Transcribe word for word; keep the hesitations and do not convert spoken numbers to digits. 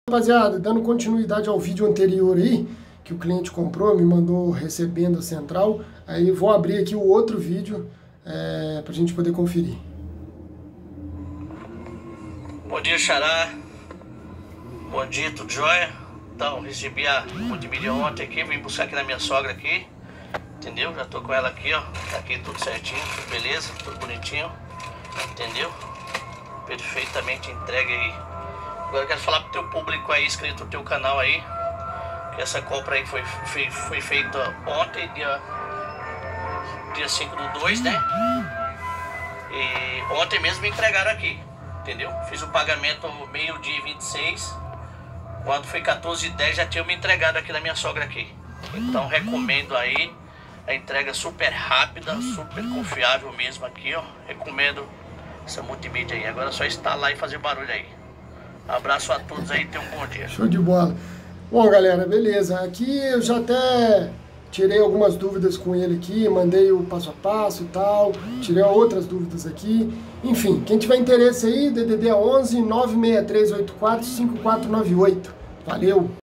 Rapaziada, dando continuidade ao vídeo anterior aí, que o cliente comprou, me mandou recebendo a central, aí vou abrir aqui o outro vídeo é, pra gente poder conferir. Bom dia, Xará. Bom dia, tudo jóia? Então, recebi a multimídia ontem aqui, vim buscar aqui na minha sogra aqui, entendeu? Já tô com ela aqui, ó, tá aqui tudo certinho, tudo beleza, tudo bonitinho, entendeu? Perfeitamente entregue aí. Agora eu quero falar pro teu público aí, inscrito no teu canal aí, que essa compra aí foi, foi, foi feita ontem, dia, dia cinco do dois, né? E ontem mesmo me entregaram aqui, entendeu? Fiz o pagamento meio-dia e vinte e seis, quando foi quatorze e dez já tinha me entregado aqui na minha sogra aqui. Então recomendo aí, a entrega super rápida, super confiável mesmo aqui, ó. Recomendo essa multimídia aí. Agora é só instalar e fazer barulho aí. Abraço a todos aí, tenham um bom dia. Show de bola. Bom, galera, beleza. Aqui eu já até tirei algumas dúvidas com ele aqui, mandei o passo a passo e tal, tirei outras dúvidas aqui. Enfim, quem tiver interesse aí, D D D onze nove seis três oito quatro cinco quatro nove oito. Valeu!